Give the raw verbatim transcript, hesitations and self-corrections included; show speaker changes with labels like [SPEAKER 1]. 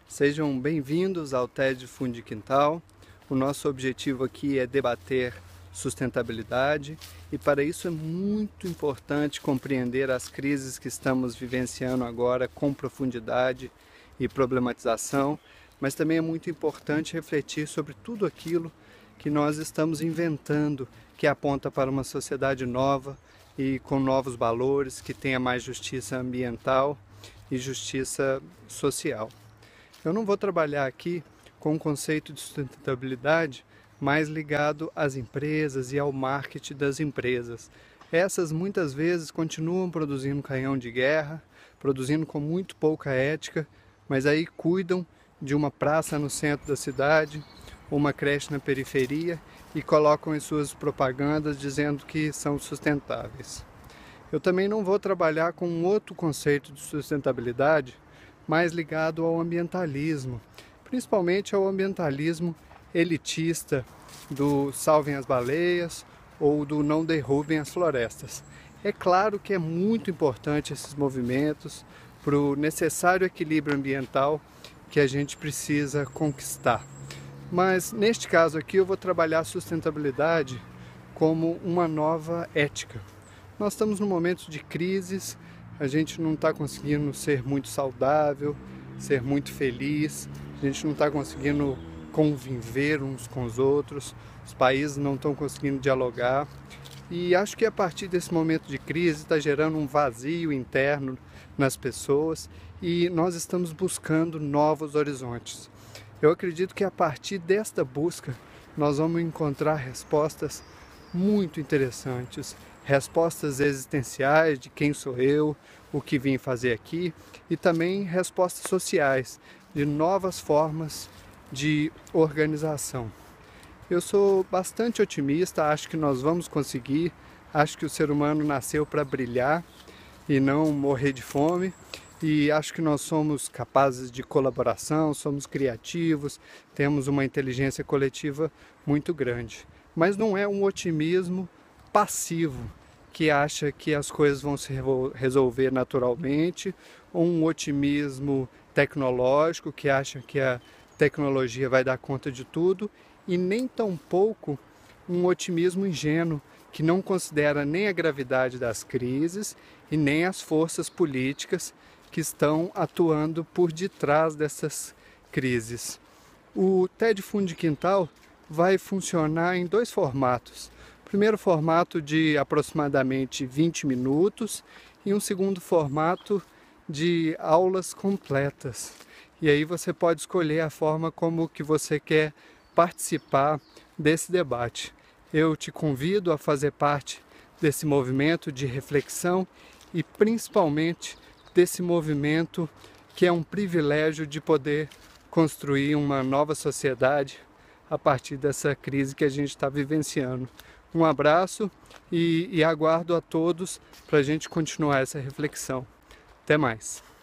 [SPEAKER 1] Sejam bem-vindos ao TED Fundo de Quintal. O nosso objetivo aqui é debater sustentabilidade e para isso é muito importante compreender as crises que estamos vivenciando agora com profundidade e problematização, mas também é muito importante refletir sobre tudo aquilo que nós estamos inventando, que aponta para uma sociedade nova e com novos valores, que tenha mais justiça ambiental e justiça social. Eu não vou trabalhar aqui com o conceito de sustentabilidade mais ligado às empresas e ao marketing das empresas. Essas muitas vezes continuam produzindo canhão de guerra, produzindo com muito pouca ética, mas aí cuidam de uma praça no centro da cidade, uma creche na periferia e colocam em suas propagandas dizendo que são sustentáveis. Eu também não vou trabalhar com um outro conceito de sustentabilidade mais ligado ao ambientalismo, principalmente ao ambientalismo elitista do salvem as baleias ou do não derrubem as florestas. É claro que é muito importante esses movimentos para o necessário equilíbrio ambiental que a gente precisa conquistar. Mas neste caso aqui eu vou trabalhar a sustentabilidade como uma nova ética. Nós estamos num momento de crises, a gente não está conseguindo ser muito saudável, ser muito feliz, a gente não está conseguindo conviver uns com os outros, os países não estão conseguindo dialogar e acho que a partir desse momento de crise está gerando um vazio interno nas pessoas e nós estamos buscando novos horizontes. Eu acredito que a partir desta busca nós vamos encontrar respostas muito interessantes, respostas existenciais de quem sou eu, o que vim fazer aqui e também respostas sociais de novas formas de organização. Eu sou bastante otimista, acho que nós vamos conseguir, acho que o ser humano nasceu para brilhar e não morrer de fome e acho que nós somos capazes de colaboração, somos criativos, temos uma inteligência coletiva muito grande. Mas não é um otimismo passivo que acha que as coisas vão se resolver naturalmente, ou um otimismo tecnológico que acha que a tecnologia vai dar conta de tudo, e nem tampouco um otimismo ingênuo que não considera nem a gravidade das crises e nem as forças políticas que estão atuando por detrás dessas crises. O TED Fundo de Quintal vai funcionar em dois formatos. O primeiro formato de aproximadamente vinte minutos e um segundo formato de aulas completas. E aí você pode escolher a forma como que você quer participar desse debate. Eu te convido a fazer parte desse movimento de reflexão e principalmente desse movimento que é um privilégio de poder construir uma nova sociedade a partir dessa crise que a gente está vivenciando. Um abraço e, e aguardo a todos para a gente continuar essa reflexão. Até mais!